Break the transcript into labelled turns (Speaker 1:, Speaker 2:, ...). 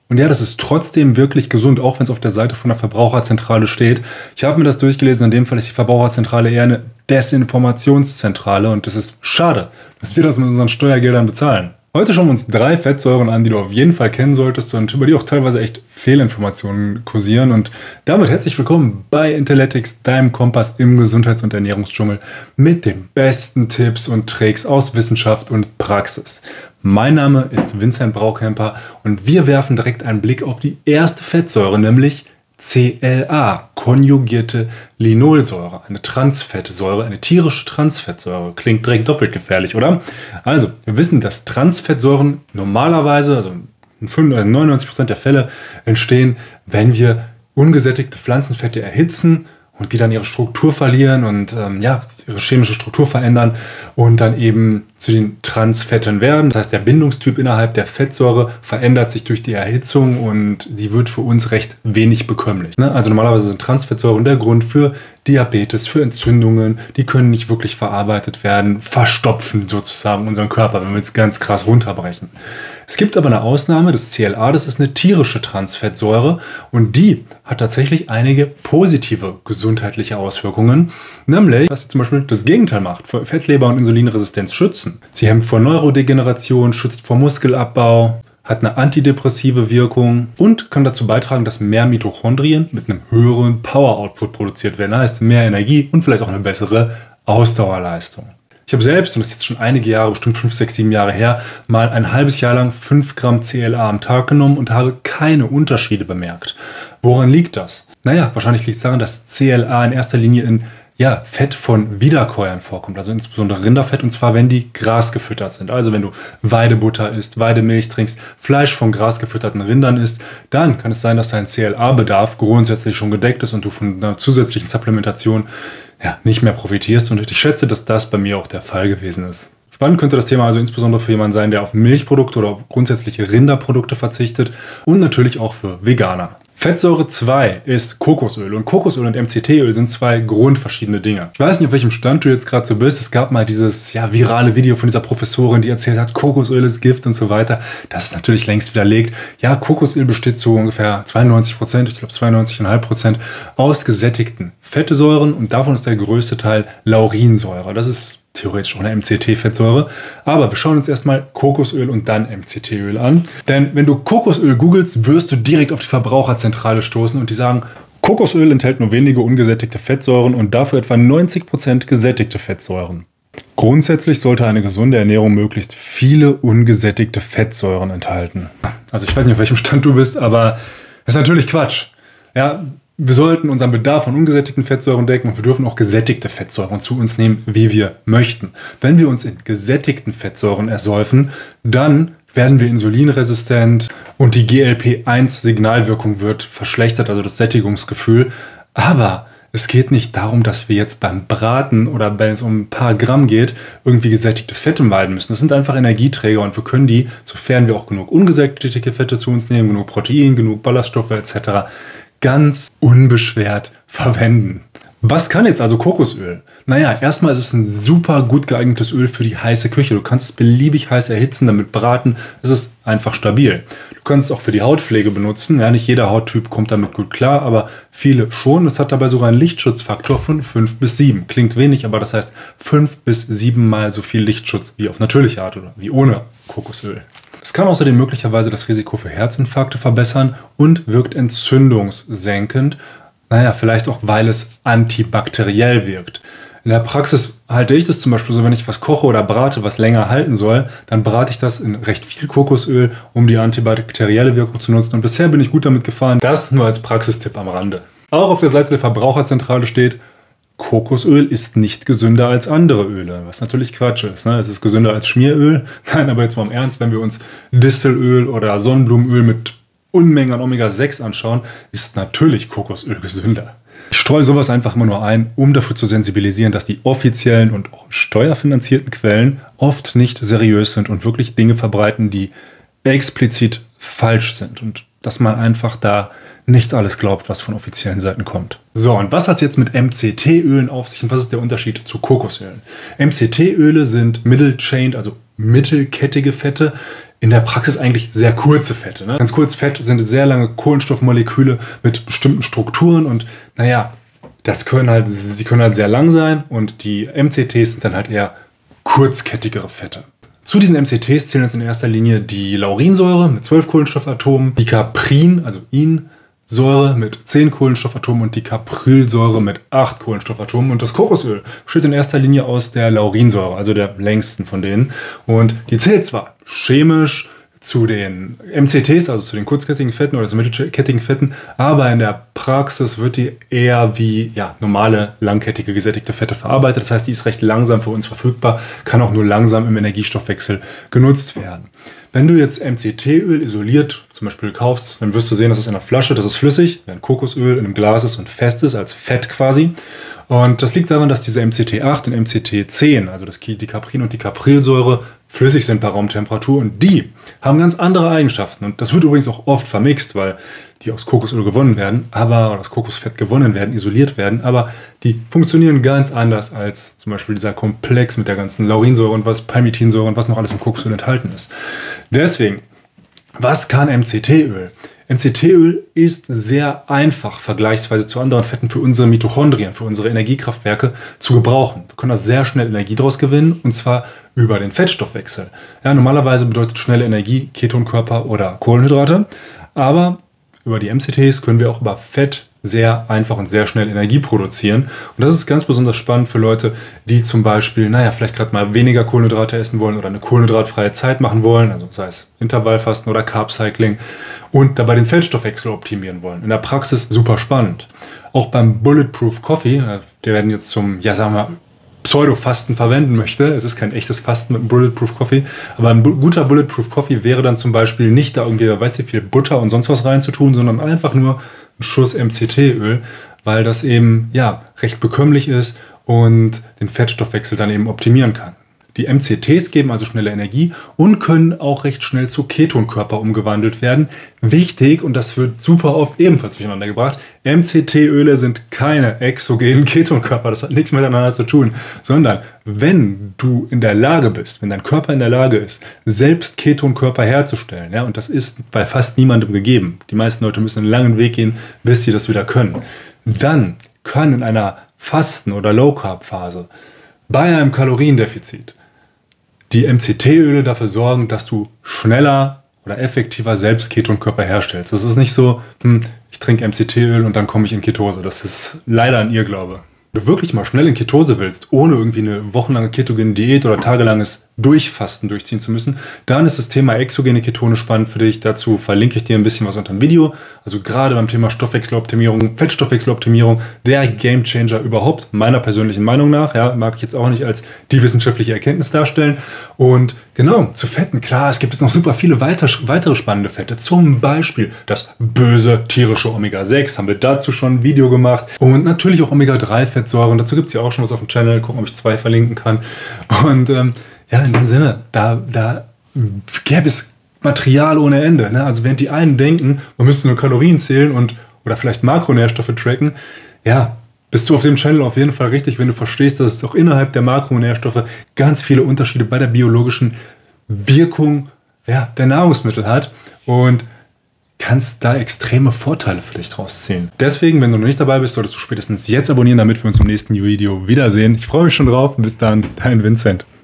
Speaker 1: Und ja, das ist trotzdem wirklich gesund, auch wenn es auf der Seite von der Verbraucherzentrale steht. Ich habe mir das durchgelesen, in dem Fall ist die Verbraucherzentrale eher eine Desinformationszentrale und das ist schade, dass wir das mit unseren Steuergeldern bezahlen. Heute schauen wir uns 3 Fettsäuren an, die du auf jeden Fall kennen solltest und über die auch teilweise echt Fehlinformationen kursieren. Und damit herzlich willkommen bei Intelletix, deinem Kompass im Gesundheits- und Ernährungsdschungel mit den besten Tipps und Tricks aus Wissenschaft und Praxis. Mein Name ist Vincent Braukemper und wir werfen direkt einen Blick auf die erste Fettsäure, nämlich CLA, konjugierte Linolsäure, eine Transfettsäure, eine tierische Transfettsäure. Klingt direkt doppelt gefährlich, oder? Also, wir wissen, dass Transfettsäuren normalerweise, also in 99% der Fälle, entstehen, wenn wir ungesättigte Pflanzenfette erhitzen und die dann ihre Struktur verlieren und ihre chemische Struktur verändern und dann eben zu den Transfetten werden. Das heißt, der Bindungstyp innerhalb der Fettsäure verändert sich durch die Erhitzung und sie wird für uns recht wenig bekömmlich. Also normalerweise sind Transfettsäuren der Grund für Diabetes, für Entzündungen. Die können nicht wirklich verarbeitet werden, verstopfen sozusagen unseren Körper, wenn wir es ganz krass runterbrechen. Es gibt aber eine Ausnahme, das CLA, das ist eine tierische Transfettsäure und die hat tatsächlich einige positive gesundheitliche Auswirkungen, nämlich, dass sie zum Beispiel das Gegenteil macht, vor Fettleber und Insulinresistenz schützen. Sie hemmt vor Neurodegeneration, schützt vor Muskelabbau, hat eine antidepressive Wirkung und kann dazu beitragen, dass mehr Mitochondrien mit einem höheren Power-Output produziert werden. Das heißt, mehr Energie und vielleicht auch eine bessere Ausdauerleistung. Ich habe selbst, und das ist jetzt schon einige Jahre, bestimmt 5, 6, 7 Jahre her, mal ein halbes Jahr lang 5 Gramm CLA am Tag genommen und habe keine Unterschiede bemerkt. Woran liegt das? Naja, wahrscheinlich liegt es daran, dass CLA in erster Linie in Fett von Wiederkäuern vorkommt, also insbesondere Rinderfett, und zwar wenn die grasgefüttert sind. Also wenn du Weidebutter isst, Weidemilch trinkst, Fleisch von grasgefütterten Rindern isst, dann kann es sein, dass dein CLA-Bedarf grundsätzlich schon gedeckt ist und du von einer zusätzlichen Supplementation nicht mehr profitierst. Und ich schätze, dass das bei mir auch der Fall gewesen ist. Spannend könnte das Thema also insbesondere für jemanden sein, der auf Milchprodukte oder grundsätzliche Rinderprodukte verzichtet und natürlich auch für Veganer. Fettsäure 2 ist Kokosöl und Kokosöl und MCT-Öl sind 2 grundverschiedene Dinge. Ich weiß nicht, auf welchem Stand du jetzt gerade so bist. Es gab mal dieses virale Video von dieser Professorin, die erzählt hat, Kokosöl ist Gift und so weiter. Das ist natürlich längst widerlegt. Ja, Kokosöl besteht zu ungefähr 92%, ich glaube 92,5% aus gesättigten Fettsäuren und davon ist der größte Teil Laurinsäure. Das ist theoretisch auch eine MCT-Fettsäure. Aber wir schauen uns erstmal Kokosöl und dann MCT-Öl an. Denn wenn du Kokosöl googelst, wirst du direkt auf die Verbraucherzentrale stoßen und die sagen, Kokosöl enthält nur wenige ungesättigte Fettsäuren und dafür etwa 90% gesättigte Fettsäuren. Grundsätzlich sollte eine gesunde Ernährung möglichst viele ungesättigte Fettsäuren enthalten. Also ich weiß nicht, auf welchem Stand du bist, aber das ist natürlich Quatsch. Ja, wir sollten unseren Bedarf an ungesättigten Fettsäuren decken und wir dürfen auch gesättigte Fettsäuren zu uns nehmen, wie wir möchten. Wenn wir uns in gesättigten Fettsäuren ersäufen, dann werden wir insulinresistent und die GLP-1-Signalwirkung wird verschlechtert, also das Sättigungsgefühl. Aber es geht nicht darum, dass wir jetzt beim Braten oder wenn es um ein paar Gramm geht, irgendwie gesättigte Fette meiden müssen. Das sind einfach Energieträger und wir können die, sofern wir auch genug ungesättigte Fette zu uns nehmen, genug Protein, genug Ballaststoffe etc., ganz unbeschwert verwenden. Was kann jetzt also Kokosöl? Naja, erstmal ist es ein super gut geeignetes Öl für die heiße Küche. Du kannst es beliebig heiß erhitzen, damit braten. Es ist einfach stabil. Du kannst es auch für die Hautpflege benutzen. Ja, nicht jeder Hauttyp kommt damit gut klar, aber viele schon. Es hat dabei sogar einen Lichtschutzfaktor von 5 bis 7. Klingt wenig, aber das heißt 5 bis 7 Mal so viel Lichtschutz wie auf natürliche Art oder wie ohne Kokosöl. Es kann außerdem möglicherweise das Risiko für Herzinfarkte verbessern und wirkt entzündungssenkend. Naja, vielleicht auch, weil es antibakteriell wirkt. In der Praxis halte ich das zum Beispiel so, wenn ich was koche oder brate, was länger halten soll, dann brate ich das in recht viel Kokosöl, um die antibakterielle Wirkung zu nutzen. Und bisher bin ich gut damit gefahren. Das nur als Praxistipp am Rande. Auch auf der Seite der Verbraucherzentrale steht, Kokosöl ist nicht gesünder als andere Öle, was natürlich Quatsch ist. Ne? Es ist gesünder als Schmieröl. Nein, aber jetzt mal im Ernst, wenn wir uns Distelöl oder Sonnenblumenöl mit Unmengen an Omega-6 anschauen, ist natürlich Kokosöl gesünder. Ich streue sowas einfach immer nur ein, um dafür zu sensibilisieren, dass die offiziellen und auch steuerfinanzierten Quellen oft nicht seriös sind und wirklich Dinge verbreiten, die explizit falsch sind und dass man einfach da nicht alles glaubt, was von offiziellen Seiten kommt. So, und was hat es jetzt mit MCT-Ölen auf sich und was ist der Unterschied zu Kokosölen? MCT-Öle sind Middle-Chained, also mittelkettige Fette. in der Praxis eigentlich sehr kurze Fette. Ne? Ganz kurz, Fett sind sehr lange Kohlenstoffmoleküle mit bestimmten Strukturen und naja, sie können halt sehr lang sein und die MCTs sind dann halt eher kurzkettigere Fette. Zu diesen MCTs zählen jetzt in erster Linie die Laurinsäure mit 12 Kohlenstoffatomen, die Caprin, also Insäure mit 10 Kohlenstoffatomen und die Caprylsäure mit 8 Kohlenstoffatomen. Und das Kokosöl besteht in erster Linie aus der Laurinsäure, also der längsten von denen. Und die zählt zwar chemisch zu den MCTs, also zu den kurzkettigen Fetten oder zu mittelkettigen Fetten, aber in der Praxis wird die eher wie normale, langkettige, gesättigte Fette verarbeitet. Das heißt, die ist recht langsam für uns verfügbar, kann auch nur langsam im Energiestoffwechsel genutzt werden. Wenn du jetzt MCT-Öl isoliert zum Beispiel kaufst, dann wirst du sehen, das ist in einer Flasche, das ist flüssig, während Kokosöl in einem Glas ist und fest ist, als Fett quasi. Und das liegt daran, dass diese MCT8 und MCT10, also die Caprin und die Caprylsäure, flüssig sind bei Raumtemperatur und die haben ganz andere Eigenschaften. Und das wird übrigens auch oft vermixt, weil die aus Kokosöl gewonnen werden, oder aus Kokosfett gewonnen werden, isoliert werden, aber die funktionieren ganz anders als zum Beispiel dieser Komplex mit der ganzen Laurinsäure und Palmitinsäure und was noch alles im Kokosöl enthalten ist. Deswegen, was kann MCT-Öl? MCT-Öl ist sehr einfach vergleichsweise zu anderen Fetten für unsere Mitochondrien, für unsere Energiekraftwerke zu gebrauchen. Wir können da sehr schnell Energie draus gewinnen und zwar über den Fettstoffwechsel. Ja, normalerweise bedeutet schnelle Energie Ketonkörper oder Kohlenhydrate, aber über die MCTs können wir auch über Fett sehr einfach und sehr schnell Energie produzieren. Und das ist ganz besonders spannend für Leute, die zum Beispiel, vielleicht gerade mal weniger Kohlenhydrate essen wollen oder eine kohlenhydratfreie Zeit machen wollen, also sei es Intervallfasten oder Carb-Cycling und dabei den Fettstoffwechsel optimieren wollen. In der Praxis super spannend. Auch beim Bulletproof Coffee, der werden jetzt zum, Pseudo-Fasten verwenden möchte. Es ist kein echtes Fasten mit einem Bulletproof Coffee, aber ein guter Bulletproof Coffee wäre dann zum Beispiel nicht da irgendwie, wie viel Butter und sonst was reinzutun, sondern einfach nur ein Schuss MCT-Öl, weil das eben recht bekömmlich ist und den Fettstoffwechsel dann eben optimieren kann. Die MCTs geben also schnelle Energie und können auch recht schnell zu Ketonkörper umgewandelt werden. Wichtig, und das wird super oft ebenfalls durcheinander gebracht, MCT-Öle sind keine exogenen Ketonkörper, das hat nichts miteinander zu tun, sondern wenn du in der Lage bist, wenn dein Körper in der Lage ist, selbst Ketonkörper herzustellen, und das ist bei fast niemandem gegeben, die meisten Leute müssen einen langen Weg gehen, bis sie das wieder können, dann kann in einer Fasten- oder Low-Carb-Phase bei einem Kaloriendefizit die MCT-Öle dafür sorgen, dass du schneller oder effektiver selbst Ketonkörper herstellst. Das ist nicht so, ich trinke MCT-Öl und dann komme ich in Ketose. Das ist leider ein Irrglaube. Wenn du wirklich mal schnell in Ketose willst, ohne irgendwie eine wochenlange ketogene Diät oder tagelanges Durchfasten durchziehen zu müssen, dann ist das Thema exogene Ketone spannend für dich. Dazu verlinke ich dir ein bisschen was unter dem Video. Also gerade beim Thema Stoffwechseloptimierung, Fettstoffwechseloptimierung, der Gamechanger überhaupt, meiner persönlichen Meinung nach. Mag ich jetzt auch nicht als die wissenschaftliche Erkenntnis darstellen. Und genau, zu Fetten, klar, es gibt jetzt noch super viele weitere spannende Fette. Zum Beispiel das böse tierische Omega-6, haben wir dazu schon ein Video gemacht. Und natürlich auch Omega-3-Fettsäuren, dazu gibt es ja auch schon was auf dem Channel. Gucken, ob ich 2 verlinken kann. Und in dem Sinne, da gäbe es Material ohne Ende. Ne? Also während die einen denken, man müsste nur Kalorien zählen oder vielleicht Makronährstoffe tracken, bist du auf dem Channel auf jeden Fall richtig, wenn du verstehst, dass es auch innerhalb der Makronährstoffe ganz viele Unterschiede bei der biologischen Wirkung der Nahrungsmittel hat und kannst da extreme Vorteile für dich draus ziehen. Deswegen, wenn du noch nicht dabei bist, solltest du spätestens jetzt abonnieren, damit wir uns im nächsten Video wiedersehen. Ich freue mich schon drauf. Bis dann, dein Vincent.